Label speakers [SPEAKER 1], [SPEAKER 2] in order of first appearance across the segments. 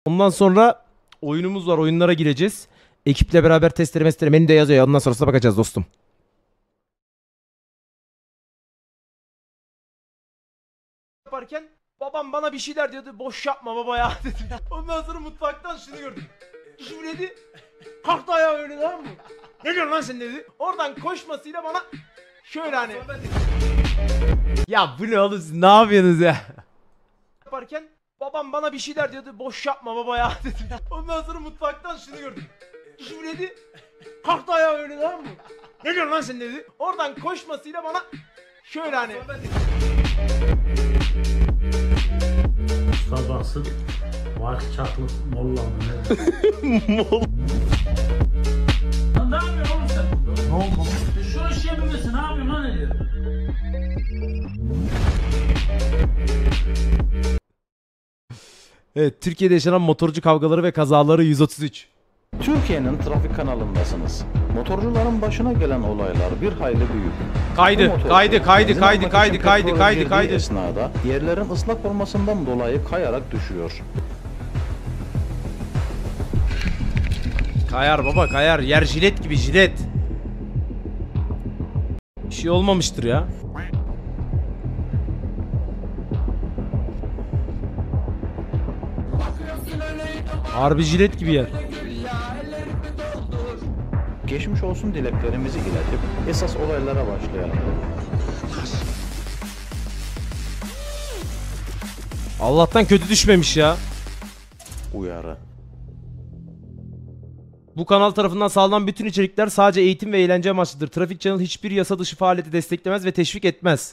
[SPEAKER 1] Ondan sonra oyunumuz var. Oyunlara gireceğiz. Ekiple beraber testleri menüde yazıyor. Ondan sonrasına bakacağız dostum. Yaparken babam bana bir şeyler diyordu. Boş yapma baba ya dedi. Ondan sonra mutfaktan şunu gördüm. Şu dedi. Kalktı ayağa öyle, tamam mı? Ne diyorsun lan sen dedi. Oradan koşmasıyla bana şöyle hani. Ya bu ne oğlum, siz ne yapıyorsunuz ya? Yaparken babam bana bir şeyler diyordu. Boş yapma baba ya dedi. Ondan sonra mutfaktan şunu gördüm. Şu dedi. Kalktı ayağa öyle, tamam mı? Ne diyorsun lan sen dedi. Oradan koşmasıyla bana şöyle hani.
[SPEAKER 2] Sabahsın var çaklık molla mı
[SPEAKER 1] Mol.
[SPEAKER 2] ne yapıyorsun oğlum sen burada? Ne oldu? Şu iş yapamıyorsun, ne yapıyorsun lan ne diyor?
[SPEAKER 1] Evet, Türkiye'de yaşanan motorcu kavgaları ve kazaları 133.
[SPEAKER 3] Türkiye'nin trafik kanalındasınız. Motorcuların başına gelen olaylar bir hayli büyük.
[SPEAKER 1] Kaydı.
[SPEAKER 3] Esnada yerlerin ıslak olmasından dolayı kayarak düşüyor.
[SPEAKER 1] Kayar baba kayar. Yer jilet gibi, jilet. Bir şey olmamıştır ya. Harbi jilet gibi yer.
[SPEAKER 3] Geçmiş olsun dileklerimizi iletip esas olaylara başlayalım.
[SPEAKER 1] Allah'tan kötü düşmemiş ya.
[SPEAKER 3] Uyarı.
[SPEAKER 1] Bu kanal tarafından sağlanan bütün içerikler sadece eğitim ve eğlence amaçlıdır. Trafik Channel hiçbir yasa dışı faaliyeti desteklemez ve teşvik etmez.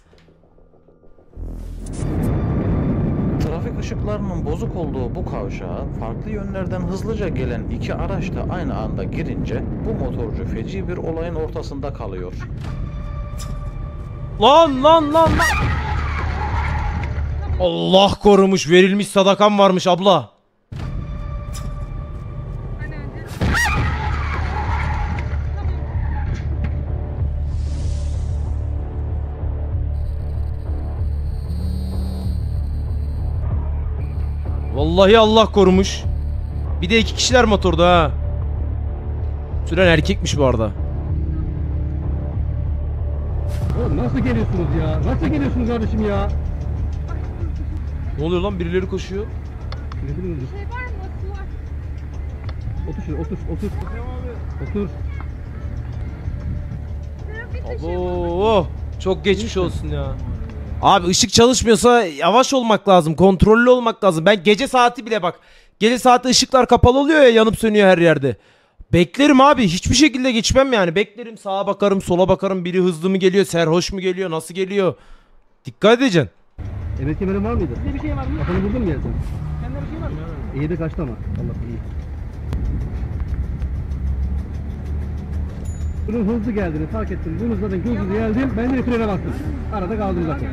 [SPEAKER 3] Trafik ışıklarının bozuk olduğu bu kavşağa farklı yönlerden hızlıca gelen iki araç da aynı anda girince bu motorcu feci bir olayın ortasında kalıyor.
[SPEAKER 1] Lan. Allah korumuş, verilmiş sadakam varmış abla. Vallahi Allah korumuş. Bir de iki kişiler motorda ha. Süren erkekmiş bu arada.
[SPEAKER 4] Oğlum nasıl geliyorsunuz ya? Nasıl geliyorsunuz kardeşim ya?
[SPEAKER 1] Ne oluyor lan, birileri koşuyor.
[SPEAKER 4] Şey var mı? Otur şuraya, otur. Otur.
[SPEAKER 1] Abo, çok geçmiş olsun ya. Abi ışık çalışmıyorsa yavaş olmak lazım, kontrollü olmak lazım. Ben gece saati bile bak. Gece saati ışıklar kapalı oluyor ya, yanıp sönüyor her yerde. Beklerim abi, hiçbir şekilde geçmem yani. Beklerim, sağa bakarım, sola bakarım. Biri hızlı mı geliyor, serhoş mu geliyor, nasıl geliyor? Dikkat edeceksin.
[SPEAKER 4] Evet kemerin var mıydı? Size bir şey var mı? Kafanı vurdun mu yerden? Sende bir şey var mı? İyi de kaçtı ama. Allah iyi. Bunun hızlı geldiğini fark ettim. Bunun zaten hızlı geldim. Ben de frene bastım. Arada kaldım zaten.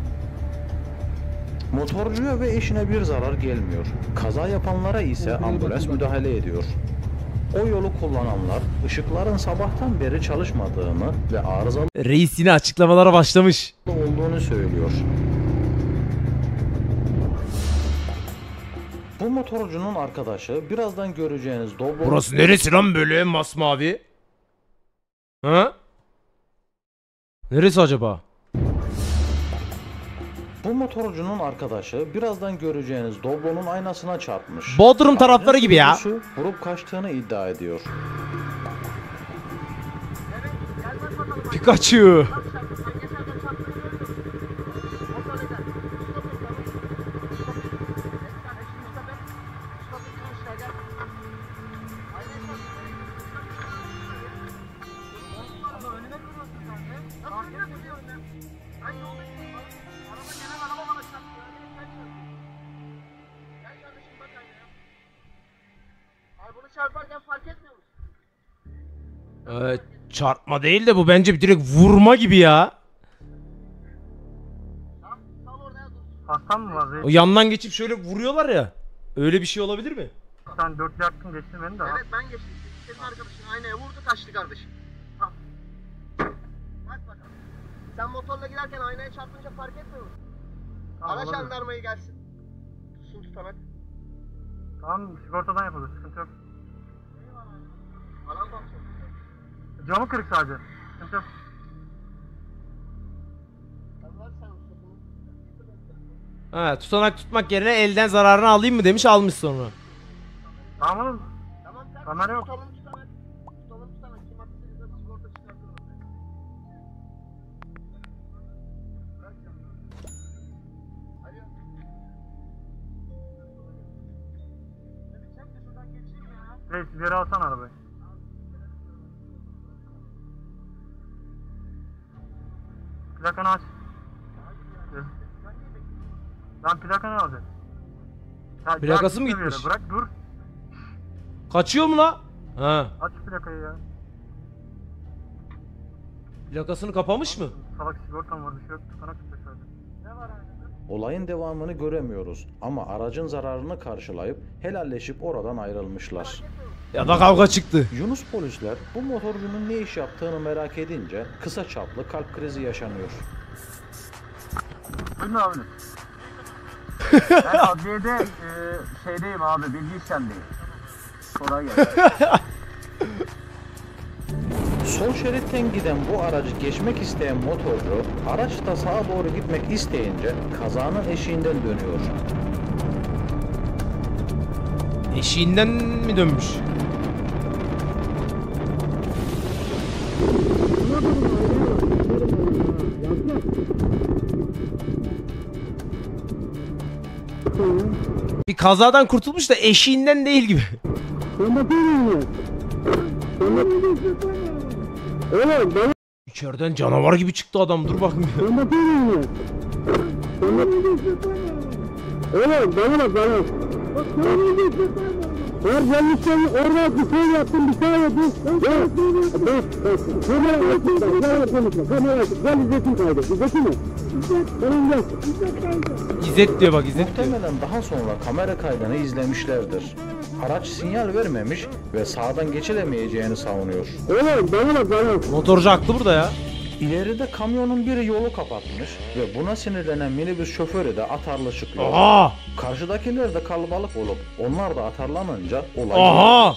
[SPEAKER 3] Motorcuya ve eşine bir zarar gelmiyor. Kaza yapanlara ise ambulans müdahale ediyor. O yolu kullananlar ışıkların sabahtan beri çalışmadığını ve arızalı
[SPEAKER 1] Reis yine açıklamalara başlamış.
[SPEAKER 3] olduğunu söylüyor. Bu motorcunun arkadaşı birazdan göreceğiniz Dobro...
[SPEAKER 1] Burası neresi lan böyle masmavi? Ha? Neresi acaba?
[SPEAKER 3] Bu motorcunun arkadaşı birazdan göreceğiniz Doblo'nun aynasına çarpmış.
[SPEAKER 1] Bodrum tarafları gibi ya.
[SPEAKER 3] Sürücüsü vurup kaçtığını iddia ediyor.
[SPEAKER 1] Pikachu.
[SPEAKER 5] Çarparken fark etmiyor musun?
[SPEAKER 1] Çarpma değil de bu bence direkt vurma gibi ya.
[SPEAKER 5] Hasan mı var?
[SPEAKER 1] O yandan geçip şöyle vuruyorlar ya. Öyle bir şey olabilir mi?
[SPEAKER 5] Sen 4 yaktın geçtin beni de. Evet ben geçtim. Senin arkadaşın aynaya vurdu kaçtı kardeşim. Ha. Bak bakalım. Sen motorla giderken aynaya çarpınca fark etmiyor musun? Ara jandarmayı gelsin. Tutsun tutanak.
[SPEAKER 6] Tamam sigortadan yapılır sıkıntı yok.
[SPEAKER 5] Alan bakacağım.
[SPEAKER 6] Camı kırık sadece. Sıkıntı yok.
[SPEAKER 1] Ha, tutanak tutmak yerine elden zararını alayım mı demiş, almış sonra.
[SPEAKER 6] Tamam oğlum.
[SPEAKER 5] Tamam sen
[SPEAKER 6] Kamera yok.
[SPEAKER 5] tutalım tutanak. Tutalım tutanak. Kim haklıysa sigorta çıkartırım. Alo. Hadi çek de şuradan geçeyim ya.
[SPEAKER 6] Reis bir yere alsana arabayı. Plakanı aç. Lan plakanı alacak. Ya,
[SPEAKER 1] Plakası mı
[SPEAKER 6] gitme bir yere,
[SPEAKER 1] gitmiş?
[SPEAKER 6] Bırak dur.
[SPEAKER 1] Kaçıyor mu la? Ha.
[SPEAKER 6] Aç plakayı ya.
[SPEAKER 1] Plakasını kapamış mı?
[SPEAKER 6] Salak sigortam var bir şey yok. Tutanak tutacak sadece. Ne var abi?
[SPEAKER 3] Olayın devamını göremiyoruz ama aracın zararını karşılayıp helalleşip oradan ayrılmışlar.
[SPEAKER 1] Ya da kavga çıktı.
[SPEAKER 3] Yunus polisler bu motorcunun ne iş yaptığını merak edince kısa çaplı kalp krizi yaşanıyor.
[SPEAKER 6] Buyurun abi. Ben adliyede şeydeyim abi, bilgi işlemdeyim. Kolay gelsin.
[SPEAKER 3] Sol şeritten giden bu aracı geçmek isteyen motorcu araç da sağa doğru gitmek isteyince kazanın eşiğinden dönüyor.
[SPEAKER 1] Eşiğinden mi dönmüş? Bir kazadan kurtulmuş da eşiğinden değil gibi. İçeriden canavar gibi çıktı adam, dur bakayım.
[SPEAKER 4] Oğlum bana bak. Her yanlışları orada bir şey yaptım, bir şey yaptım. Gel İzzet'in kaydı. İzzet'in mi?
[SPEAKER 1] İzzet diyor bak, İzzet diyor.
[SPEAKER 3] Muhtemelen daha sonra kamera kaydını izlemişlerdir. Araç sinyal vermemiş ve sağdan geçilemeyeceğini savunuyor.
[SPEAKER 4] Oğlum bana bak.
[SPEAKER 1] Motorcu haklı burada ya.
[SPEAKER 3] İleride kamyonun biri yolu kapatmış ve buna sinirlenen minibüs şoförü de atarlı çıkıyor.
[SPEAKER 1] Aha!
[SPEAKER 3] Karşıdakiler de kalabalık olup onlar da atarlanınca olay...
[SPEAKER 1] Aha!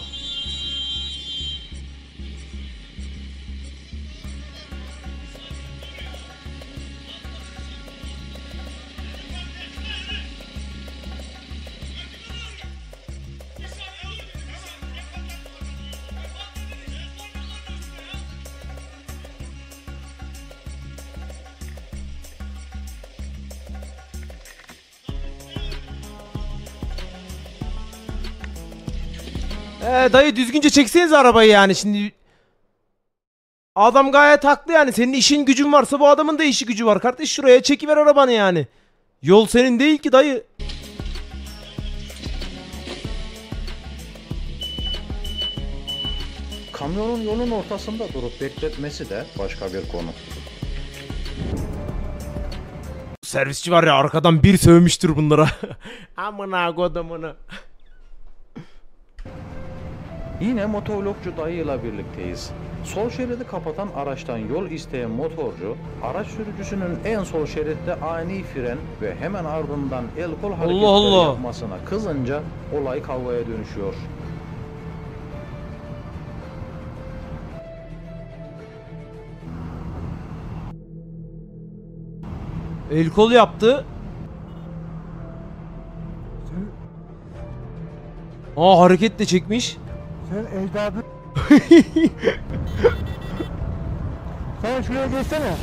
[SPEAKER 1] Dayı düzgünce çeksenize arabayı yani şimdi. Adam gayet haklı yani. Senin işin gücün varsa bu adamın da işi gücü var. Kardeş şuraya çekiver arabanı yani. Yol senin değil ki dayı.
[SPEAKER 3] Kamyonun yolun ortasında durup bekletmesi de başka bir konu.
[SPEAKER 1] Servisçi var ya, arkadan bir sövmüştür bunlara. Amına kodumunu.
[SPEAKER 3] Yine motovlogcu dayıyla birlikteyiz. Sol şeridi kapatan araçtan yol isteyen motorcu, araç sürücüsünün en sol şeritte ani fren ve hemen ardından el kol hareketleri
[SPEAKER 1] Allah.
[SPEAKER 3] yapmasına kızınca olay kavgaya dönüşüyor.
[SPEAKER 1] El kol yaptı. Aa, hareket de çekmiş.
[SPEAKER 4] Sen ecdadın... Sen şuraya geçsene.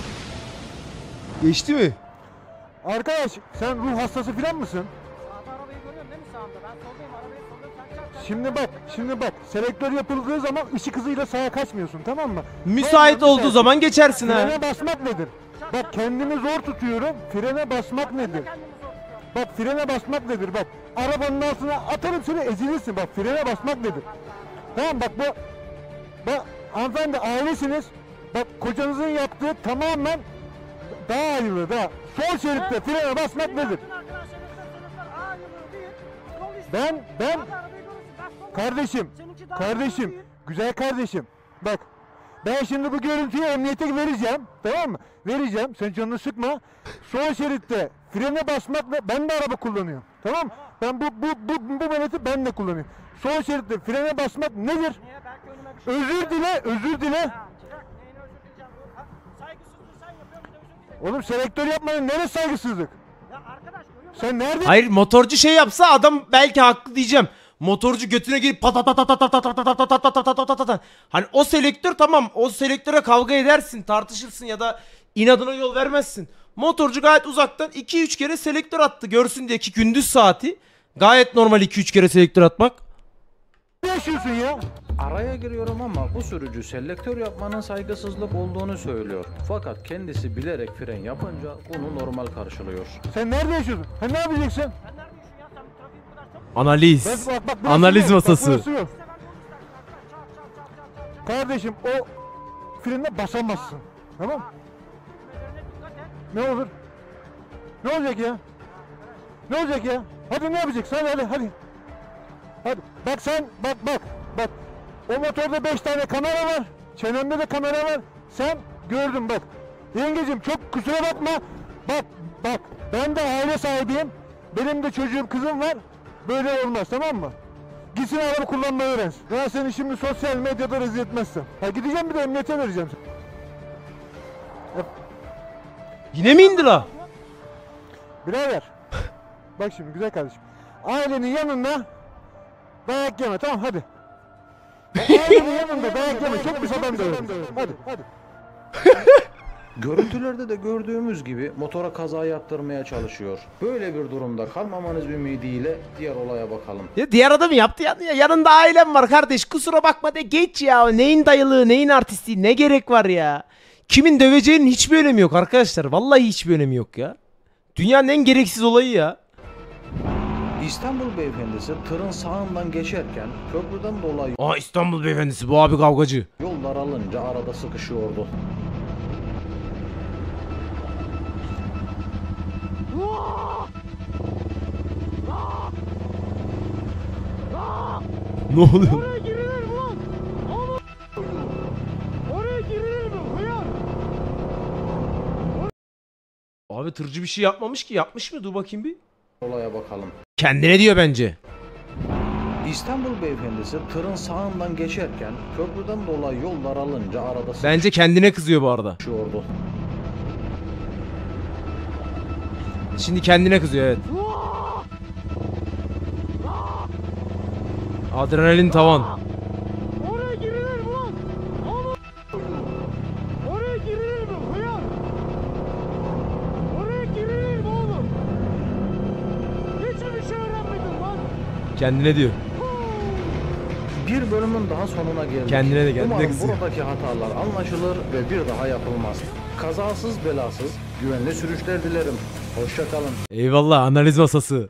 [SPEAKER 1] Geçti mi?
[SPEAKER 4] Arkadaş sen ruh hastası falan mısın?
[SPEAKER 7] Arabayı görüyorsun değil mi sağımda? Ben soldayım, arabayı soldayım, sen çarp.
[SPEAKER 4] Şimdi bak selektör yapıldığı zaman ışık hızıyla sağa kaçmıyorsun, tamam mı?
[SPEAKER 1] Müsait olduğu zaman geçersin ha.
[SPEAKER 4] Frene basmak nedir? Bak kendimi zor tutuyorum, frene basmak nedir? Bak frene basmak nedir bak. Arabanın altına atarım seni, ezilirsin, bak frene basmak nedir? Tamam bak bak hanımefendi ailesiniz. Bak kocanızın yaptığı tamamen daha hayırlı, daha. Sol şeritte frene basmak nedir? Ben kardeşim, güzel kardeşim. Bak ben şimdi bu görüntüyü emniyete vereceğim, tamam mı? Vereceğim, sen canını sıkma. Sol şeritte Frene basmakla ben de araba kullanıyorum. Tamam mı? Ben bu meneti ben de kullanıyorum. Sol şeritte frene basmak nedir?
[SPEAKER 7] Niye? Belki önüme bir şey...
[SPEAKER 4] Özür dile, özür dile.
[SPEAKER 7] Ha, çırak neyine özür dileyeceğim? Ha, saygısızlığı sen yapıyorsun, bir de özür dile.
[SPEAKER 4] Oğlum selektör yapmanın neresi saygısızlık?
[SPEAKER 7] Ya arkadaş görüyor musun?
[SPEAKER 4] Sen nerede?
[SPEAKER 1] Hayır, motorcu şey yapsa adam belki haklı diyeceğim. Motorcu götüne girip patatatatatatatatatatatatatatatatatatat. Hani o selektör tamam, o selektöre kavga edersin, tartışırsın ya da inadına yol vermezsin. Motorcu gayet uzaktan 2-3 kere selektör attı görsün diye ki gündüz saati. Gayet normal 2-3 kere selektör atmak.
[SPEAKER 4] Ne yaşıyorsun ya?
[SPEAKER 3] Araya giriyorum ama bu sürücü selektör yapmanın saygısızlık olduğunu söylüyor. Fakat kendisi bilerek fren yapınca bunu normal karşılıyor.
[SPEAKER 4] Sen nerede yaşıyorsun? Ha ne yapacaksın?
[SPEAKER 7] Sen neredesin ya? Sen bu trafiği bu kadar çok...
[SPEAKER 1] Analiz.
[SPEAKER 4] Bak, burası
[SPEAKER 1] Analiz
[SPEAKER 4] yok. Bak,
[SPEAKER 1] masası.
[SPEAKER 4] burası yok.
[SPEAKER 7] İşte ben bunu istersin arkadaş. Çat.
[SPEAKER 4] Kardeşim o frene basamazsın. Tamam mı?
[SPEAKER 7] Düğmelerine dikkat et.
[SPEAKER 4] Ne olur? Ne olacak ya? Ne olacak ya? Hadi ne yapacaksın? Hadi. Hadi. Bak sen bak. O motorda 5 tane kamera var. Çenemde de kamera var. Sen gördün bak. Yengecim çok kusura bakma. Bak. Ben de aile sahibiyim. Benim de çocuğum, kızım var. Böyle olmaz, tamam mı? Gitsin araba kullanmayı öğrensin. Ben seni şimdi sosyal medyada rezil etmezsem. Ha gideceğim, bir de emniyete vereceğim.
[SPEAKER 1] Yine mi indi la?
[SPEAKER 4] Birader. Bak şimdi güzel kardeşim. Ailenin yanında dayak yeme, tamam hadi. Ailenin yanında dayak yeme, çok bir adam döverim. Hadi.
[SPEAKER 3] Görüntülerde de gördüğümüz gibi motora kaza yaptırmaya çalışıyor. Böyle bir durumda kalmamanız ümidiyle diğer olaya bakalım.
[SPEAKER 1] Ya diğer adam yaptı ya. Yanında ailem var kardeş. Kusura bakma de geç ya. Neyin dayılığı, neyin artistliği, ne gerek var ya. Kimin döveceğinin hiçbir önemi yok arkadaşlar. Vallahi hiçbir önemi yok ya. Dünyanın en gereksiz olayı ya.
[SPEAKER 3] İstanbul beyefendisi tırın sağından geçerken köprüden dolayı
[SPEAKER 1] Aa, İstanbul beyefendisi, bu abi kavgacı.
[SPEAKER 3] yol daralınca arada sıkışıyordu.
[SPEAKER 1] Ne oluyor?
[SPEAKER 7] Oraya girilir mi lan? Oraya girilir mi? Hıyar.
[SPEAKER 1] Abi tırcı bir şey yapmamış ki. Yapmış mı? Dur bakayım bir.
[SPEAKER 3] Olaya bakalım.
[SPEAKER 1] Kendine diyor bence.
[SPEAKER 3] İstanbul beyefendisi tırın sağından geçerken köprüden dolayı yol daralınca arada
[SPEAKER 1] Bence kendine kızıyor bu arada.
[SPEAKER 3] sıkışıyordu.
[SPEAKER 1] Şimdi kendine kızıyor, evet. Adrenalin tavan.
[SPEAKER 7] Oraya girilir mi lan? Oraya girilir mi? Hıyar. Oraya girilir mi oğlum? Hiç bir şey öğrenmedin lan.
[SPEAKER 1] Kendine diyor.
[SPEAKER 3] Bir bölümün daha sonuna geldik.
[SPEAKER 1] Kendine de, kendine
[SPEAKER 3] Umarım
[SPEAKER 1] kızıyor.
[SPEAKER 3] buradaki hatalar anlaşılır ve bir daha yapılmaz. Kazasız belasız güvenli sürüşler dilerim. Hoşça kalın.
[SPEAKER 1] Eyvallah, analiz masası.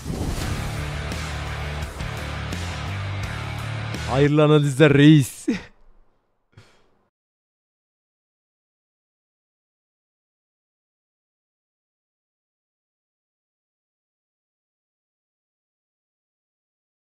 [SPEAKER 1] Hayırlı analizler reis.